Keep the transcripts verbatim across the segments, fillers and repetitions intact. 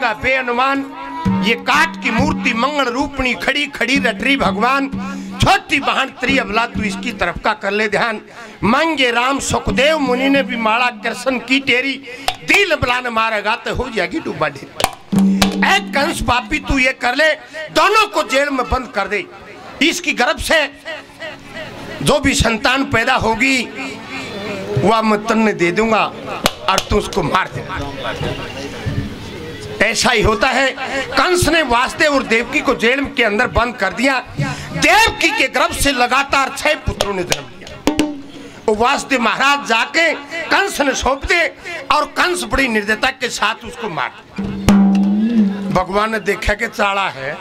का बेअनुमान, ये काट की मूर्ति मंगल रूपणी खड़ी खड़ी रटरी भगवान, छोटी बहन त्री अबला तू इसकी तरफ का कर ले ध्यान। मांगे राम सुखदेव मुनि ने भी माड़ा कृष्ण की टेरी, दिल बलान मारेगा तो हो जाएगी डूबा ढेरी। ऐ कंस पापी तू ये कर ले, दोनों को जेल में बंद कर दे। इसकी गर्भ से जो भी संतान पैदा होगी वह मैं तन्ने दे दूंगा और तू उसको मार देना। ऐसा ही होता है। कंस ने वासुदेव और देवकी को जेल के अंदर बंद कर दिया। देवकी के गर्भ से लगातार छह पुत्रों ने जन्म लिया। वासुदेव महाराज जाके कंस ने सौंप दे और कंस बड़ी निर्दयता के साथ उसको मार दिया। भगवान ने देखा कि चाड़ा है,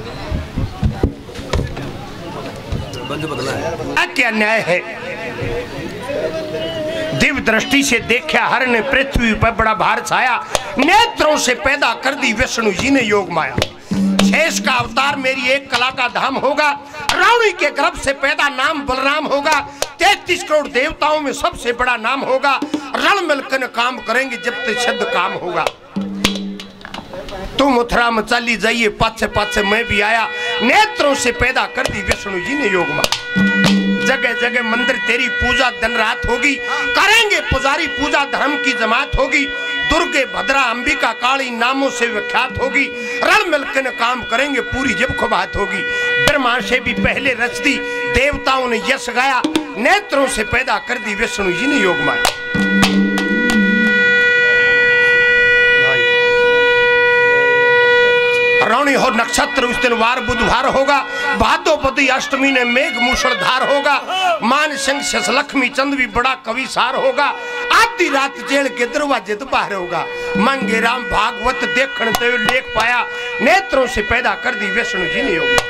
क्या न्याय है। दिव्य दृष्टि से देखा हर ने पृथ्वी पर बड़ा भार छाया, नेत्रों से पैदा कर दी विष्णु जी ने योग माया। शेष का अवतार मेरी एक कला का धाम होगा, रावणी के गर्भ से पैदा नाम बलराम होगा। तैतीस करोड़ देवताओं में सबसे बड़ा नाम होगा, रण मिलकर काम करेंगे जब तक सिद्ध काम होगा। तुम मथुरा में चली जाइए, पाछे पाछे मैं भी आया, नेत्रों से पैदा कर दी विष्णु जी ने योग माया। जगह जगह मंदिर तेरी पूजा दिन रात होगी, करेंगे पुजारी पूजा धर्म की जमात होगी। दुर्गे भद्रा अंबिका काली नामों से विख्यात होगी, रण मिलकर काम करेंगे पूरी जब को बात होगी। ब्रह्मा से भी पहले रच दी, देवताओं ने यश गाया, नेत्रों से पैदा कर दी विष्णु जी ने योग माया। रावणी हो नक्षत्र उस दिन वार बुधवार होगा, भादोपति अष्टमी ने मेघ मूसलधार होगा। मान सिंह शश लक्ष्मी चंद भी बड़ा कवि सार होगा, आधी रात जेल के दरवाजे तो बाहर होगा। मांगे राम भागवत देखने तो लेख पाया, नेत्रों से पैदा कर दी विष्णु जी ने योग।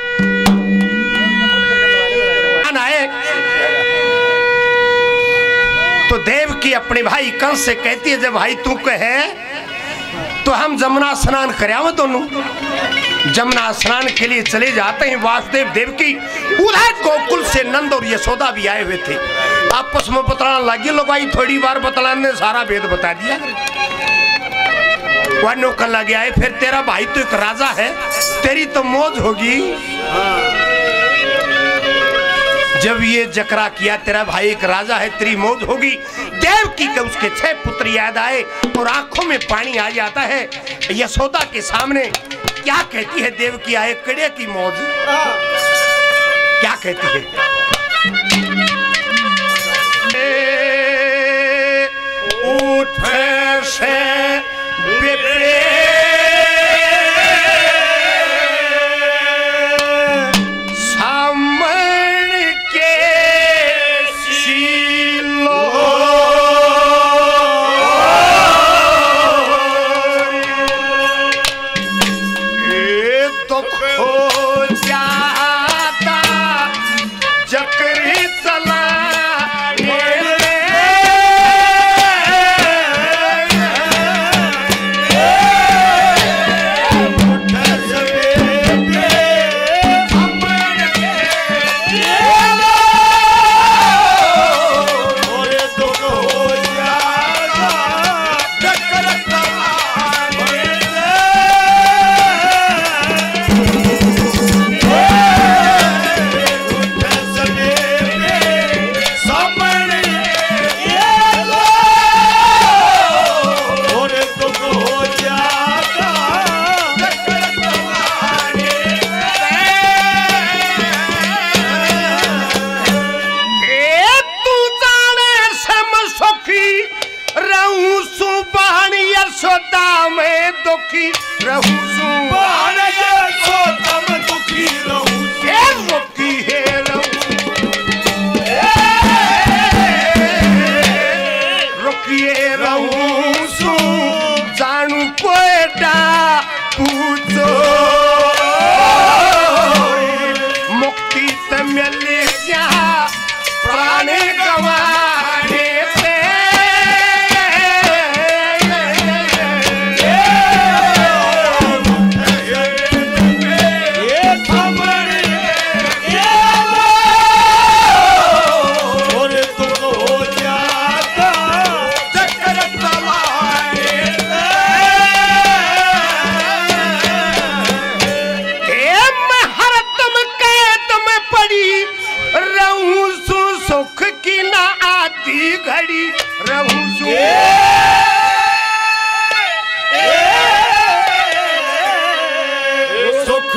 तो देव की अपने भाई कंस से कहती है, जब भाई तू कहे तो हम जमुना स्नान करावे दोनों। जमुना स्नान के लिए चले जाते हैं। वासुदेव देवकी उधर गोकुल से नंद और यशोदा भी आए हुए थे। आपस में बतलाने लगी, लोग भाई थोड़ी बार बतलाने सारा भेद बता दिया। वह नौकर लगे आए, फिर तेरा भाई तो एक राजा है, तेरी तो मौज होगी। जब ये जकरा किया, तेरा भाई एक राजा है, तेरी मौज होगी। देवकी के उसके छह पुत्र याद आए और आंखों में पानी आ जाता है। यशोदा के सामने क्या कहती है देवकी, आए कड़े की मौज, क्या कहती है? उठ से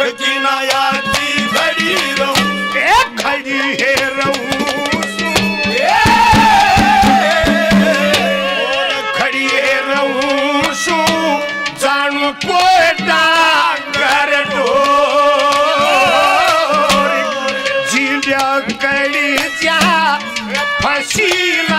की नया जी खड़ी रहूं एक खड़ी है रहूं खड़ी है रहूं सू जानू कोई डांगर डोर जिलिया कड़ी जा फसीला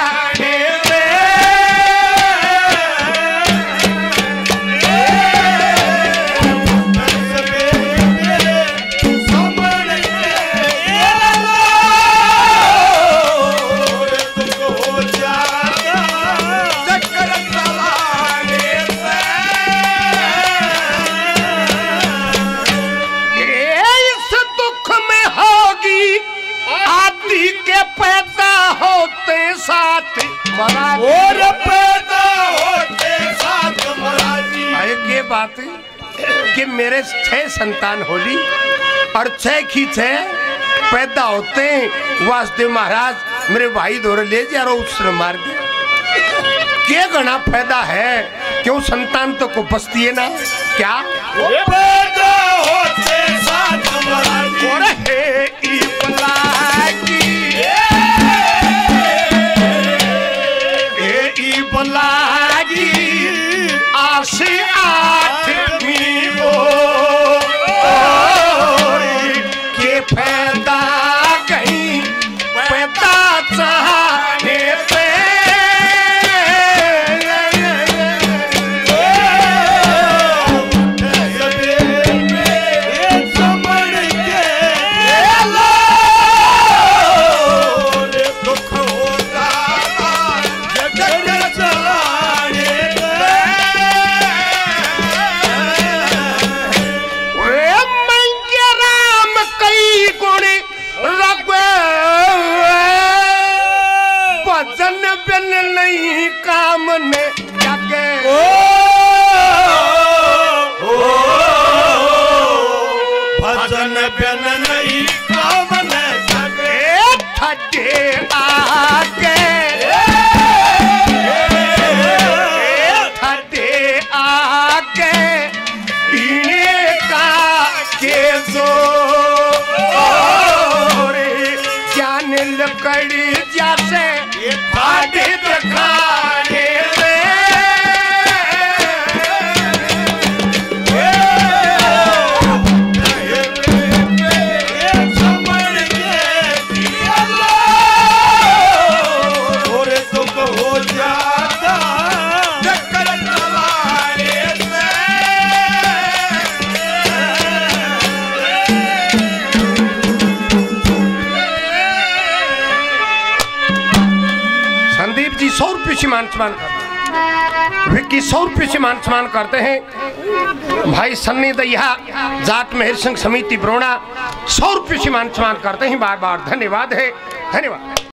साथ और पैदा होते साथ महाराजी। ये बात कि मेरे छह संतान होली और छह की छह पैदा होते हैं। वासुदेव महाराज मेरे भाई दौरे ले जा रहा उसने मार दिया। क्या गणा फायदा है क्यों संतान तो को बसती है ना क्या पैदा होते साथ महाराजी। और है ई बलागी लागी आशी आठवीं वो के पैदा कहीं पैदा चाहे पे नहीं काम ने जाके ओ, ओ, भजन बिन नहीं काम ने जाके थके आके थके आके इन्हें का के जो ज्ञान लकड़ी जैसे फाड़ी दिखाने और तुम हो जाता चक्कर चलाने संदीप जी सौ रुपये से मान सम्मान करते विक्की सौ रुपये से मान सम्मान करते हैं। भाई सन्नी दैया जाट मेहर संघ समिति ब्रोणा सौ रुपये से मान सम्मान करते हैं। बार बार धन्यवाद है धन्यवाद।